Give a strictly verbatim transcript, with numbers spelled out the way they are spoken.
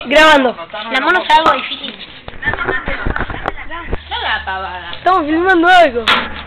Grabando. La mono es algo difícil. No la pavada. Estamos filmando algo.